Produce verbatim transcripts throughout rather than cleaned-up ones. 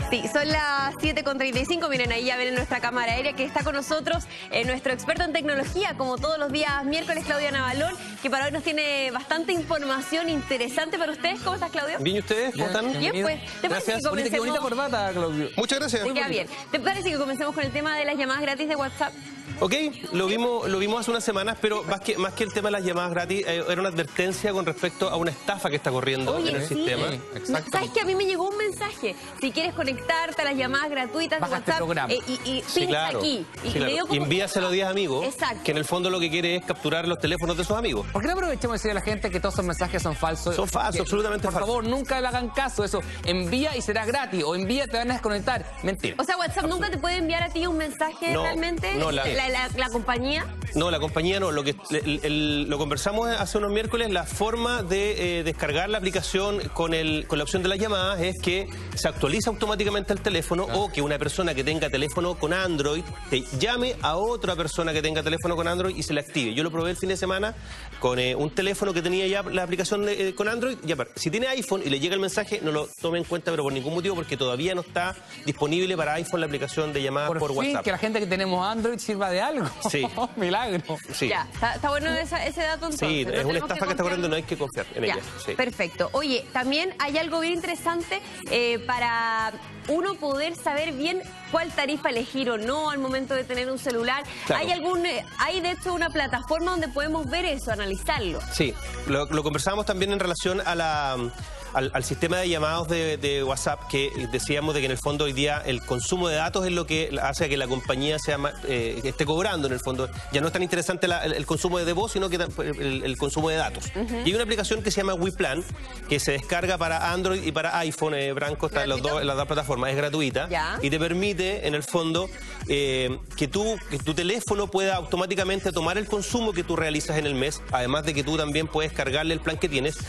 Sí, son las siete con treinta y cinco. Miren, ahí ya ven en nuestra cámara aérea que está con nosotros eh, nuestro experto en tecnología, como todos los días miércoles, Claudio Navalón, que para hoy nos tiene bastante información interesante para ustedes. ¿Cómo estás, Claudio? Bien, ¿y ustedes? ¿Cómo están? Bien, pues. ¿Te parece Gracias. que comencemos? Qué bonita corbata, Claudio. Muchas gracias. Te queda bien. ¿Te parece que comencemos con el tema de las llamadas gratis de WhatsApp? Ok, lo vimos, lo vimos hace unas semanas, pero más que, más que el tema de las llamadas gratis, eh, era una advertencia con respecto a una estafa que está corriendo Oye, en el sí. sistema. Exacto. ¿Sabes que a mí me llegó un mensaje? Si quieres conectarte a las llamadas gratuitas de Baja este WhatsApp, programa. eh, y, y Sí, pincha claro. aquí. Y, Sí, y claro. le dio como... Envíaselo a diez amigos, Exacto. que en el fondo lo que quiere es capturar los teléfonos de sus amigos. ¿Por qué no aprovechamos de decir a la gente que todos esos mensajes son falsos? Son falsos, Que, absolutamente por falsos. Por favor, nunca le hagan caso. Eso, envía y será gratis. O envía, te van a desconectar. Mentira. O sea, WhatsApp nunca te puede enviar a ti un mensaje No, realmente. no, la- la, la- la compañía. No, la compañía no. Lo que el- el- lo conversamos hace unos miércoles. La forma de eh, descargar la aplicación con, el, con la opción de las llamadas es que se actualiza automáticamente el teléfono o que una persona que tenga teléfono con Android te llame a otra persona que tenga teléfono con Android y se la active. Yo lo probé el fin de semana con eh, un teléfono que tenía ya la aplicación de, eh, con Android. Ya, si tiene iPhone y le llega el mensaje, no lo tome en cuenta, pero por ningún motivo, porque todavía no está disponible para iPhone la aplicación de llamadas por, Por, fin, WhatsApp. que la gente que tenemos Android sirva de algo. Sí. Milagro. Sí. Ya, está, está bueno esa- ese dato entonces. Sí, no es una tenemos estafa que está confiar. corriendo, no hay que confiar en Ya, ella. Sí. perfecto. Oye, también hay algo bien interesante eh, para uno poder saber bien cuál tarifa elegir o no al momento de tener un celular. Claro. Hay algún, eh, hay de hecho una plataforma donde podemos ver eso, analizarlo. Sí, lo, lo conversábamos también en relación a la, al, al sistema de llamados de, de WhatsApp, que decíamos de que en el fondo hoy día el consumo de datos es lo que hace que la compañía sea más, eh, esté cobrando en el fondo. Ya no es tan interesante la- el, el consumo de voz, sino que ta- el, el consumo de datos. Y hay una aplicación que se llama WePlan, que se descarga para Android y para iPhone, eh, Branco, está en los ¿Gratuito? dos- en las dos plataformas, es gratuita. Ya. Y te permite, en el fondo, eh, que, tú, que tu teléfono pueda automáticamente tomar el consumo que tú realizas en el mes, además de que tú también puedes cargarle el plan que tienes.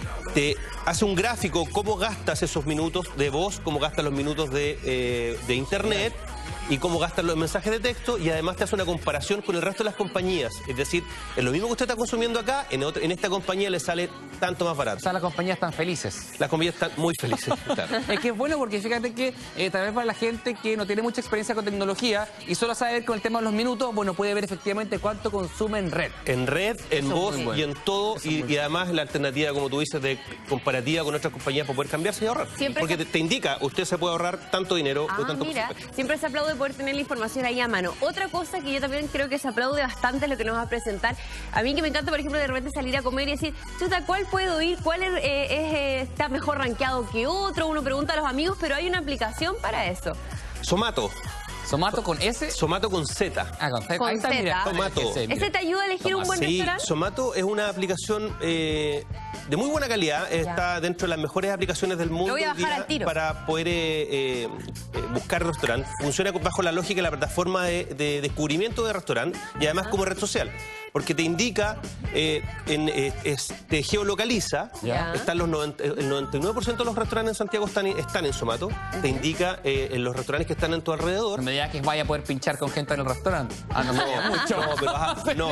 Te hace un gráfico cómo gastas esos minutos de voz, cómo gastas los minutos de, eh, de internet y cómo gastas los mensajes de texto, y además te hace una comparación con el resto de las compañías. Es decir, en lo mismo que usted está consumiendo acá, en, otra- en esta compañía le sale tanto más O barato. sea, las compañías están felices. Las compañías están muy felices. Claro. Es que es bueno porque fíjate que eh, tal vez para la gente que no tiene mucha experiencia con tecnología y solo sabe ver con el tema de los minutos, bueno, puede ver efectivamente cuánto consume en red. En red, en Eso es voz muy bueno. y en todo, Eso es y, muy y además la alternativa, como tú dices, de comparativa con otras compañías para poder cambiarse y ahorrar. Siempre Porque se- te, te indica, usted se puede ahorrar tanto dinero Ah, o tanto mira, porcentaje. siempre se aplaude poder tener la información ahí a mano. Otra cosa que yo también creo que se aplaude bastante es lo que nos va a presentar. A mí que me encanta, por ejemplo, de repente salir a comer y decir, chuta, ¿cuál puedo ir? ¿Cuál es, eh, es, eh, está mejor rankeado que otro? Uno pregunta a los amigos, pero hay una aplicación para eso. Somato, Somato con S. Somato con Z. Ah, con Z. Con Ahí está, Z. mira. Somato. Ese, mira. ¿Ese te ayuda a elegir un buen Sí, restaurante? Somato es una aplicación eh, de muy buena calidad, está dentro de las mejores aplicaciones del mundo voy a hoy bajar día al tiro. para poder eh, eh, eh, buscar restaurantes. Funciona bajo la lógica de la plataforma de, de descubrimiento de restaurante y además como red social. Porque te indica, eh, en, eh, es- te geolocaliza, Ya. están los noventa, el noventa y nueve por ciento de los restaurantes en Santiago están, están en Somato, te indica eh, en los restaurantes que están en tu alrededor. No me digas que vaya a poder pinchar con gente en el restaurante. Ah, no me digas mucho. No, pero vas a- no.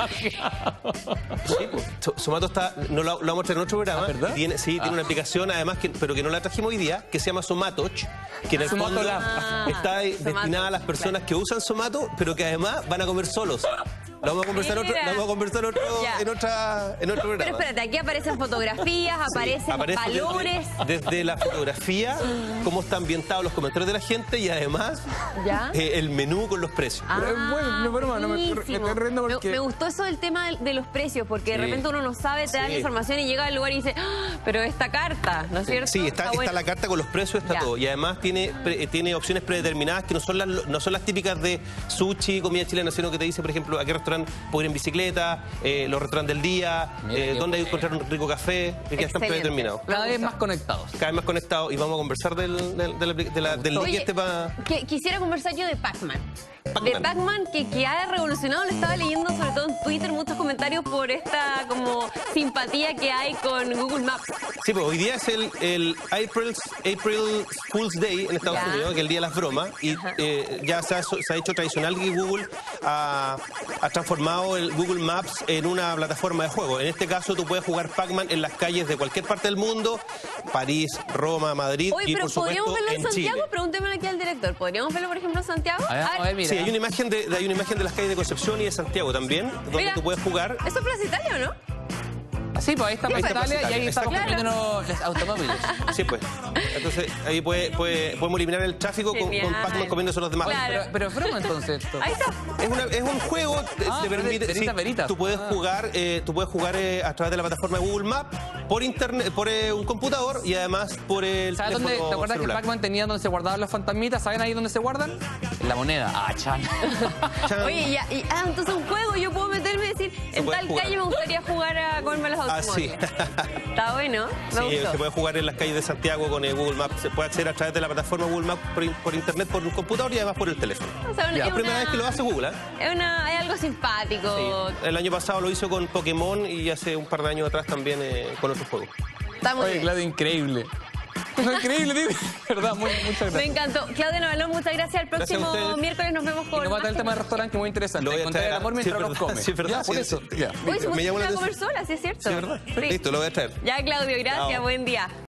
Sí, pues, So- Somato está, no lo, lo vamos a traer en otro programa. ¿Ah, verdad? Tiene, sí, tiene Ah. una aplicación además, que, pero que no la trajimos hoy día, que se llama Somatoch, que en el Somato fondo Lab. está eh, Somato, destinada a las personas que usan Somato, pero que además van a comer solos. Lo vamos a conversar, otro, Mira. lo vamos a conversar otro- Ya. en, otra, en otro programa. Pero espérate, aquí aparecen fotografías, aparecen Aparece valores. Desde, desde la fotografía, cómo están ambientados los comentarios de la gente y además ¿Ya? eh, el menú con los precios. Pero es bueno, no, broma, no me- me estoy buenísimo. riendo Me- porque- Me, gustó eso del tema de, de los precios, porque de Sí. repente uno no sabe, te dan Sí. la información y llega al lugar y dice, "Ah, pero esta carta, ¿no es cierto?" Sí, está, está bueno. la carta con los precios, está Ya. todo. Y además tiene, pre- tiene opciones predeterminadas que no son las no son las típicas de sushi, comida chilena, sino que te dice, por ejemplo, a qué restaurante puedo ir en bicicleta, eh, los restaurantes del día, Mira eh, qué dónde hay que bueno. encontrar un rico café, que ya están Excelente. predeterminados. Cada vez más conectados. Cada vez más conectados y vamos a conversar del, del, del, de la- del link Oye, este para... que- quisiera conversar yo de Pac-Man. Pac-Man. De Pac-Man que, que ha revolucionado, lo estaba leyendo sobre todo en Twitter, muchos comentarios por esta como simpatía que hay con Google Maps. Sí, pues hoy día es el, el April, April Fool's Day en Estados Ya. Unidos, que es el día de las bromas, y eh, ya se ha, se ha hecho tradicional que Google ha, ha transformado el Google Maps en una plataforma de juego. En este caso tú puedes jugar Pac-Man en las calles de cualquier parte del mundo, París, Roma, Madrid Oye, y pero por supuesto ¿podríamos verlo en en Santiago? Chile. Pregúntemelo aquí al director. ¿Podríamos verlo, por ejemplo, en Santiago? A ver, a ver, mira. Sí, hay una imagen de, de- hay una imagen de las calles de Concepción y de Santiago también, donde Mira. tú puedes jugar. ¿Eso es Plaza Italia o no? Sí, pues ahí está Sí, Plaza pues. Italia y ahí estamos Claro. viendo los, los automóviles. Sí, pues. Entonces ahí puede, puede- podemos eliminar el tráfico con, con Genial. Pac-Man comiéndose a los demás. Claro. Pero, pero es broma entonces esto. Ahí está. Es, una- es un juego, te, Ah, te pero permite, verita, sí, verita. tú puedes Ah. jugar, eh, tú puedes jugar eh, a través de la plataforma de Google Maps, por internet, por eh, un computador y además por el ¿Sabes teléfono dónde? ¿Te acuerdas celular. que Pac-Man tenía donde se guardaban los fantasmitas? ¿Saben ahí dónde se guardan? En la moneda. Ah, chan. Chan. Oye, ya, y, ah, entonces un juego, yo puedo meterme y decir, en puede tal jugar. calle me gustaría jugar a comerme los Ah, sí. automóviles. Está bueno, me Sí, gustó. se puede jugar en las calles de Santiago con el Google Maps. Se puede acceder a través de la plataforma Google Maps por, in- por internet, por un computador y además por el teléfono. O sea, una- Es es la primera una- vez que lo hace Google, ¿eh? Es, una, es algo simpático. El año pasado lo hizo con Pokémon y hace un par de años atrás también eh, con otros juegos. Está muy Oye, bien. Claudio, increíble. Increíble, tío. Verdad, muy, muchas Me gracias. encantó. Claudia Navalón, muchas gracias. El Gracias a próximo ustedes. miércoles nos vemos Y con nos va a más traer el tema del temas. restaurante, que es muy interesante. Lo voy a Encontrar traer. el amor Sí, mientras es los verdad. come. Sí, es verdad, Ya, por sí, eso. sí. Ya. Uy, se Me me llama la a comer atención. sola, sí es cierto. Sí, ¿verdad? Sí. Listo, lo voy a traer. Ya, Claudio, gracias. Chao. Buen día.